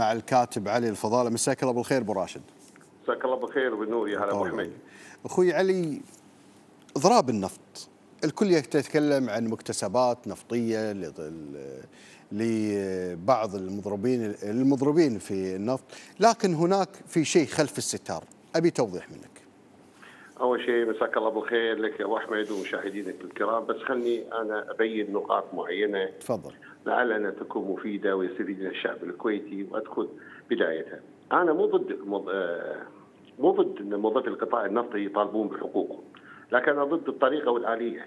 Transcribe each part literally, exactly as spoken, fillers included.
مع الكاتب علي الفضالة. مساك الله بالخير ابو راشد. مساك الله بالخير وبالنور يا هلا ابو حميد. اخوي علي، اضراب النفط، الكل يتكلم عن مكتسبات نفطيه لبعض المضربين المضربين في النفط، لكن هناك في شيء خلف الستار، ابي توضيح منك. اول شيء مساك الله بالخير لك يا ابو حميد ومشاهدينك الكرام، بس خلني انا ابين نقاط معينه تفضل لعلها تكون مفيده ويستفيد منها الشعب الكويتي وادخل بدايتها. انا مو ضد مو ضد ان موظفي القطاع النفطي يطالبون بحقوقهم، لكن انا ضد الطريقه والاليه.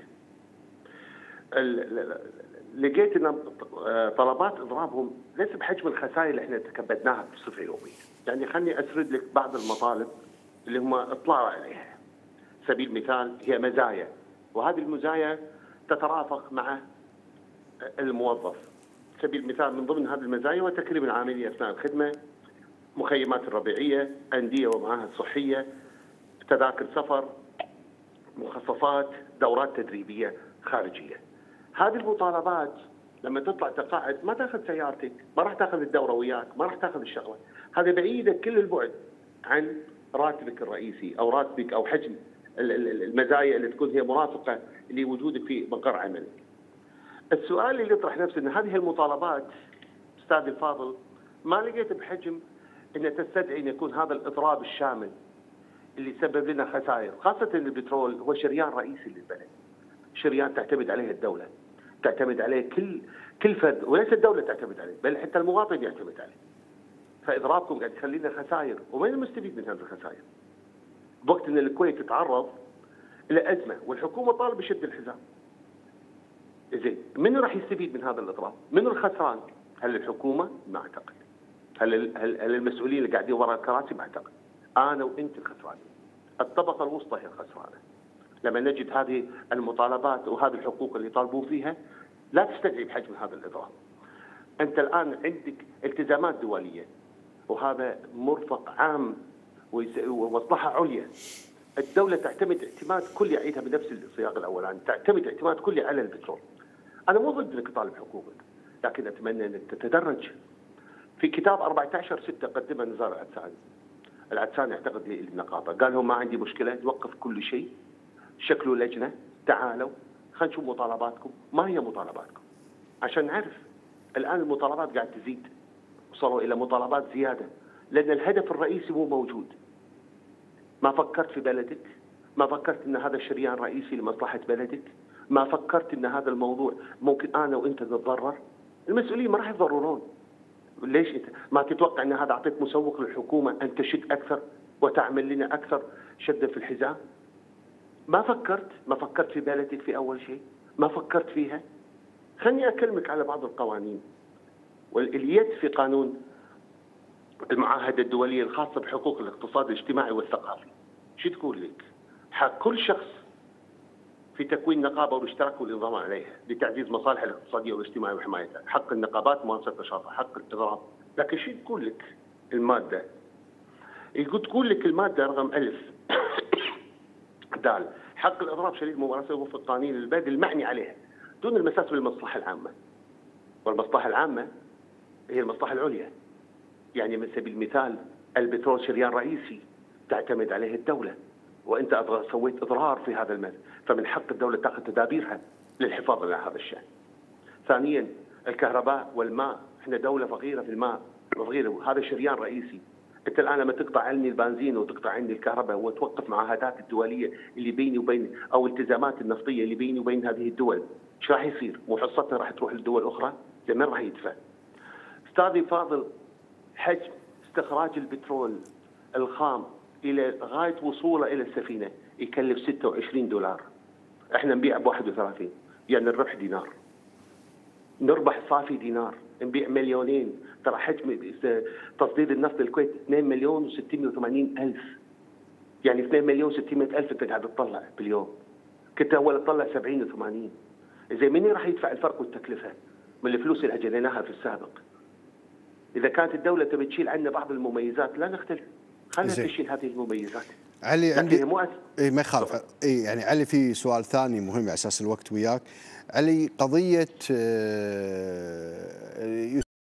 لقيت ان طلبات اضرابهم ليس بحجم الخسائر اللي احنا تكبدناها بصفه يوميه، يعني خليني اسرد لك بعض المطالب اللي هم اطلعوا عليها. سبيل المثال هي مزايا، وهذه المزايا تترافق مع الموظف. سبيل المثال من ضمن هذه المزايا وتكريم العاملين اثناء الخدمه، مخيمات الربيعيه، انديه ومعاهد صحيه، تذاكر سفر، مخصصات، دورات تدريبيه خارجيه. هذه المطالبات لما تطلع تقاعد ما تاخذ سيارتك، ما راح تاخذ الدوره وياك، ما راح تاخذ الشغله، هذا بعيدك كل البعد عن راتبك الرئيسي او راتبك او حجم المزايا اللي تكون هي مرافقه لوجودك في مقر عملك. السؤال اللي يطرح نفسه ان هذه المطالبات استاذ الفاضل ما لقيت بحجم ان تستدعي ان يكون هذا الاضراب الشامل اللي يسبب لنا خسائر، خاصه ان البترول هو شريان رئيسي للبلد. شريان تعتمد عليه الدوله، تعتمد عليه كل كل فرد، وليس الدوله تعتمد عليه بل حتى المواطن يعتمد عليه. فاضرابكم قاعد يخلي لنا خسائر، ومن المستفيد من هذه الخسائر؟ بوقت ان الكويت تتعرض الى ازمه والحكومه طالبه بشد الحزام. زين، من راح يستفيد من هذا الاضراب؟ من الخسران؟ هل الحكومه؟ ما اعتقد. هل هل, هل المسؤولين اللي قاعدين وراء الكراسي؟ ما اعتقد. انا وانت الخسرانين. الطبقه الوسطى هي الخسرانه. لما نجد هذه المطالبات وهذه الحقوق اللي يطالبون فيها لا تستدعي بحجم هذا الاضراب. انت الان عندك التزامات دوليه وهذا مرفق عام ومصلحه عليا. الدوله تعتمد اعتماد كلي، اعيدها بنفس السياق الاولاني، تعتمد اعتماد كلي على البترول. انا مو ضد انك تطالب حقوقك، لكن اتمنى انك تتدرج. في كتاب أربعة عشر ستة قدمه نزار العدساني. العدساني اعتقد للنقابه، قال لهم ما عندي مشكله، توقف كل شيء، شكلوا لجنه، تعالوا خلينا نشوف مطالباتكم، ما هي مطالباتكم؟ عشان نعرف. الان المطالبات قاعد تزيد، وصلوا الى مطالبات زياده، لان الهدف الرئيسي مو موجود. ما فكرت في بلدك، ما فكرت ان هذا الشريان رئيسي لمصلحه بلدك، ما فكرت ان هذا الموضوع ممكن انا وانت نتضرر. المسؤولين ما راح يتضررون. ليش انت ما تتوقع ان هذا اعطيت مسوق للحكومه ان تشد اكثر وتعمل لنا اكثر شده في الحزام؟ ما فكرت، ما فكرت في بلدك في اول شيء، ما فكرت فيها. خليني اكلمك على بعض القوانين. واليد في قانون المعاهده الدوليه الخاصه بحقوق الاقتصاد الاجتماعي والثقافي. شو تقول لك؟ حق كل شخص في تكوين نقابه والاشتراك والانضمام عليها لتعزيز مصالحها الاقتصاديه والاجتماعيه وحمايتها، حق النقابات ممارسه نشاطها، حق الاضراب. لكن شو تقول لك الماده؟ يقول تقول لك الماده رقم ألف دال حق الاضراب شديد ممارسه وفق قوانين البلد المعني عليها دون المساس بالمصلحه العامه. والمصلحه العامه هي المصلحه العليا. يعني من سبيل المثال البترول شريان رئيسي تعتمد عليه الدوله، وانت سويت اضرار في هذا المال، فمن حق الدوله تاخذ تدابيرها للحفاظ على هذا الشان. ثانيا الكهرباء والماء، احنا دوله فقيره في الماء، فقيره، هذا شريان رئيسي. انت الان لما تقطع عني البنزين وتقطع عني الكهرباء وتوقف معاهدات الدوليه اللي بيني وبين او التزامات النفطيه اللي بيني وبين هذه الدول، ايش راح يصير؟ مو حصتنا راح تروح لدول اخرى؟ زين، من راح يدفع؟ استاذي فاضل، حجم استخراج البترول الخام الى غايه وصوله الى السفينه يكلف ستة وعشرين دولار. احنا نبيع ب واحد وثلاثين، يعني الربح دينار. نربح صافي دينار، نبيع مليونين. ترى حجم تصدير النفط للكويت اثنين مليون وستمئة وثمانين ألف. يعني اثنين مليون وستمئة ألف انت قاعد تطلع باليوم. كنت اول تطلع سبعين وثمانين. زين، مين راح يدفع الفرق والتكلفه من الفلوس اللي اجريناها في السابق؟ اذا كانت الدوله تبي تشيل عنا بعض المميزات لا نختلف، خلينا تشيل هذه المميزات. علي عندي اي ما يخالف. اي يعني علي في سؤال ثاني مهم على اساس الوقت وياك. علي، قضيه